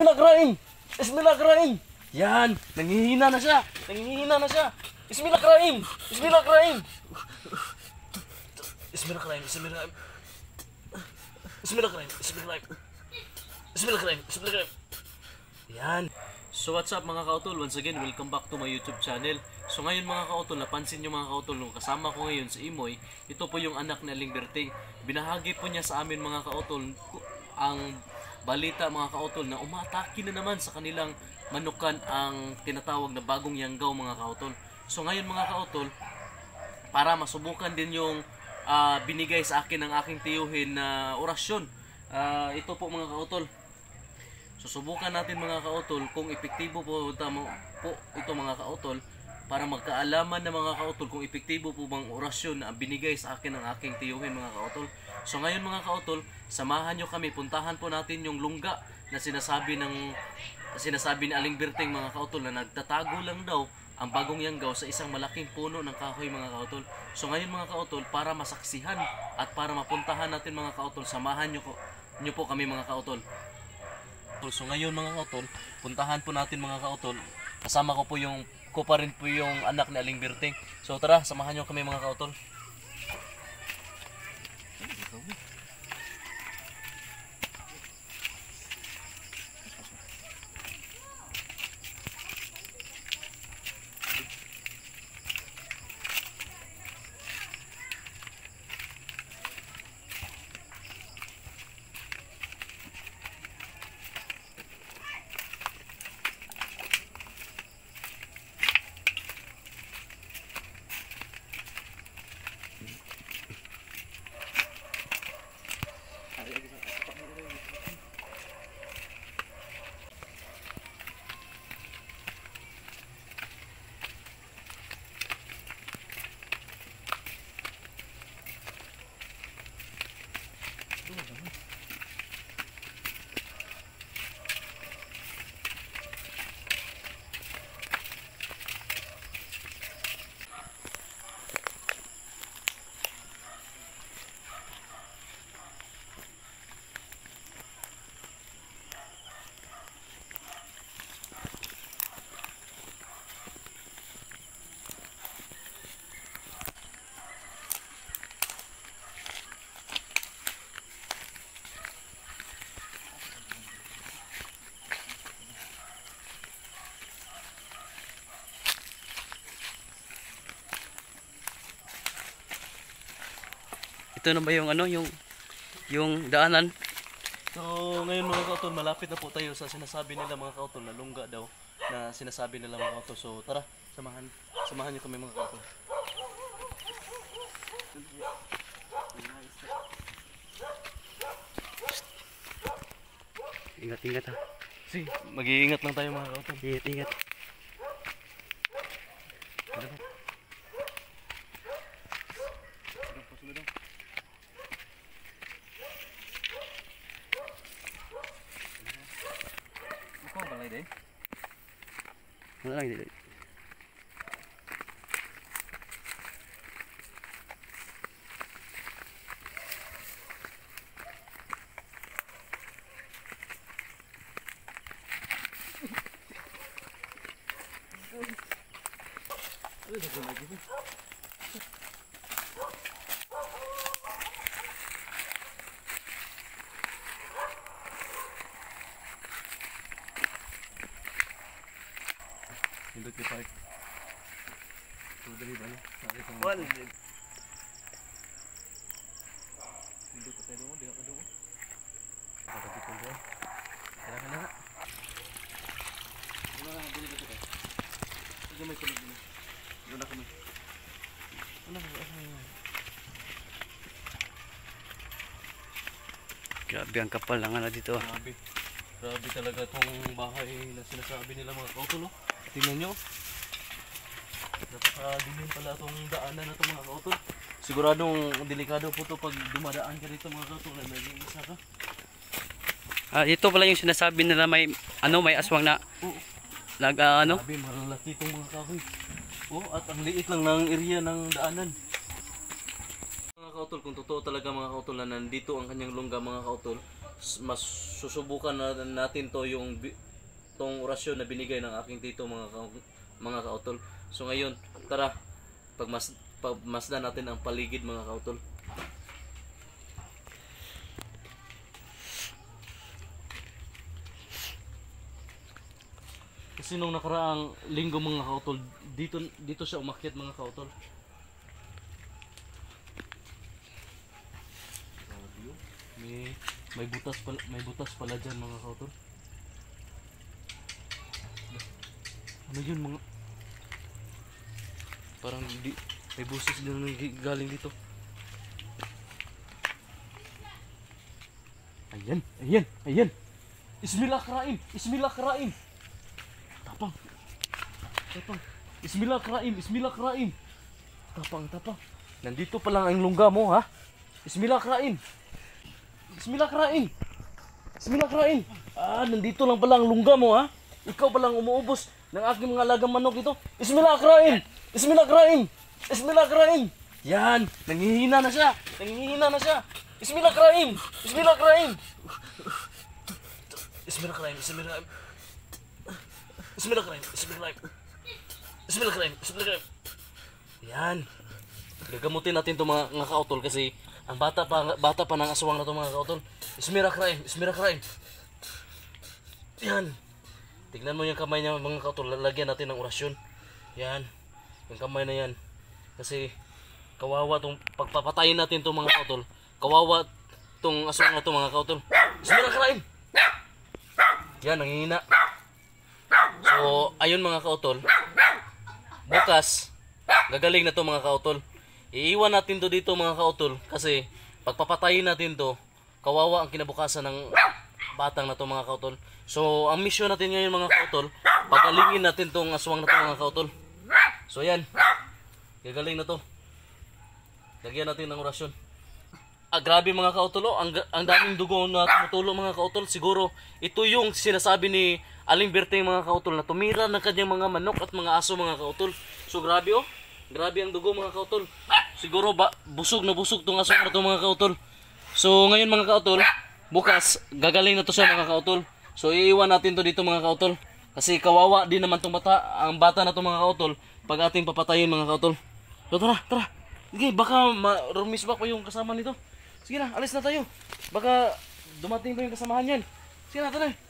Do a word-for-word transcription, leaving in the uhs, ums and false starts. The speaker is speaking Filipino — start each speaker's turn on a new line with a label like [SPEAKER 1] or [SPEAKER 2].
[SPEAKER 1] Bismillahirrahmanirrahim. Bismillahirrahmanirrahim. Yan, nanghihina na siya. Nanghihina na siya. Bismillahirrahmanirrahim. Bismillahirrahmanirrahim. Bismillahirrahmanirrahim. Bismillahirrahmanirrahim. Bismillahirrahmanirrahim. Bismillahirrahmanirrahim. Bismillahirrahmanirrahim. Bismillahirrahmanirrahim. Yan. So what's up mga kautol? Once again, welcome back to my YouTube channel. So ngayon mga kautol, napansin nyo mga kautol, nung kasama ko ngayon si Imoy, ito po yung anak ni Aling Berting. Binahagi po niya sa amin mga kautol ang balita mga kautol na umatake na naman sa kanilang manukan ang tinatawag na bagong yanggaw mga kautol. So ngayon mga kautol, para masubukan din yung uh, binigay sa akin ng aking tiyuhin na orasyon, uh, ito po mga kautol. Susubukan natin mga kautol kung epektibo po, tamo, po ito mga kautol, para magkaalaman ng mga kautol kung epektibo po bang orasyon na binigay sa akin ng aking tiyuhin mga kautol. So ngayon mga kautol, samahan nyo kami, puntahan po natin yung lungga na sinasabi ng sinasabi ni Aling Berting mga kautol na nagtatago lang daw ang bagong yanggaw sa isang malaking puno ng kahoy mga kautol. So ngayon mga kautol, para masaksihan at para mapuntahan natin mga kautol, samahan nyo, ko, nyo po kami mga kautol. So ngayon mga kautol, puntahan po natin mga kautol. Kasama ko po yung ko pa rin po yung anak ni Aling Berting. So tara, samahan niyo kami mga kautol.
[SPEAKER 2] Ito na ba yung ano, yung yung daanan?
[SPEAKER 1] So ngayon mga kautol, malapit na po tayo sa sinasabi nila mga kautol na lungga daw na sinasabi nila mga kautol. So tara, samahan samahan niyo kami mga kautol.
[SPEAKER 2] Ingat, ingat ha.
[SPEAKER 1] Si, mag-iingat lang tayo mga kautol.
[SPEAKER 2] Ingat, ingat. Wala lang dito.
[SPEAKER 1] Hindot ni Park. So dali ba no?
[SPEAKER 2] Wal.
[SPEAKER 1] Hindot tayo doon, di ka doon. Kapatid ko doon. Kaya ka na. Wala na, dali ba ito? Sige may kulog din. Doon na kami. Wala na, wala na.
[SPEAKER 2] Grabe ang kapal lang na dito.
[SPEAKER 1] Grabe. Grabe talaga itong bahay na sinasabi nila mga kautol. Tingnan nyo. Napakadilim pala itong daanan na ito mga kautol. Siguradong delikado po ito pag dumadaan ka dito mga kautol. Naging isa ka.
[SPEAKER 2] Ah, ito pala yung sinasabi nila may ano, may aswang na
[SPEAKER 1] Oo.
[SPEAKER 2] nag uh, ano?
[SPEAKER 1] Grabe, malalaki itong mga kahoy. Oh, at ang liit lang ng area ng daanan. Mga kautol, kung totoo talaga mga kautol na nandito ang kanyang lungga mga kautol, s- mas susubukan na natin to yung bi- tong orasyon na binigay ng aking tito mga ka- mga kautol. So ngayon, tara pagmas pagmasdan natin ang paligid mga kautol. Kasi nung nakaraang linggo mga kautol, dito dito siya umakyat mga kautol. May may butas pala, may butas pala diyan mga kautol. Ano yun mga parang di, may busis din na gi- galing dito. Ayan, ayan, ayan. Ismillahirrahmanirrahim, Ismillahirrahmanirrahim. Tapang. Tapang. Ismillahirrahmanirrahim, Ismillahirrahmanirrahim. Tapang, tapang. Nandito pa lang ang lungga mo ha. Ismillahirrahmanirrahim. Bismillahirrahmanirrahim. Bismillahirrahmanirrahim. Ah, nandito lang pala ang lungga mo ha. Ikaw pa lang umuubos ng aking mga lagang manok ito. Bismillahirrahmanirrahim. Bismillahirrahmanirrahim. Bismillahirrahmanirrahim. Yan, nangihina na siya. Nangihina na siya. Bismillahirrahmanirrahim. Bismillahirrahmanirrahim. Bismillahirrahmanirrahim. Bismillahirrahmanirrahim. Bismillahirrahmanirrahim. Bismillahirrahmanirrahim. Bismillahirrahmanirrahim. Bismillahirrahmanirrahim. Yan. Gagamutin natin 'tong mga, mga kautol kasi ang bata pa bata pa ng aswang na 'to mga kautol. Bismillahirrahmanirrahim. Bismillahirrahmanirrahim. Yan. Tignan mo yung kamay niya mga kautol. Lalagyan natin ng orasyon. Yan. Yung kamay na yan. Kasi kawawa tong pagpapatayin natin 'tong mga kautol. Kawawa tong aswang na 'to mga kautol. Bismillahirrahmanirrahim. Yan, nangihina. So, ayun mga kautol. Bukas, gagaling na to mga kautol. Iiwan natin to dito mga kautol kasi pagpapatayin natin to, kawawa ang kinabukasan ng batang na to mga kautol. So, ang mission natin ngayon mga kautol, pagalingin natin tong aswang na to mga kautol. So, yan. Gagaling na to. Lagyan natin ng orasyon. Ah, grabe mga kautol, oh. ang, ang daming dugo na tumutulo mga kautol. Siguro, ito yung sinasabi ni Aling Berteng mga kautol na tumira ng kanyang mga manok at mga aso mga kautol. So, grabe oh. Grabe ang dugo mga kautol. Siguro ba busog na busog tong aso na to mga kautol. So ngayon mga kautol, bukas gagaling na to siya mga kautol. So iiwan natin to dito mga kautol. Kasi kawawa din naman tong bata, ang bata na to mga kautol pag ating papatayin mga kautol. So tara, tara. Sige, baka ma-rumis ba pa yung kasama nito. Sige na, alis na tayo. Baka dumating pa yung kasamahan yan. Sige na, tara.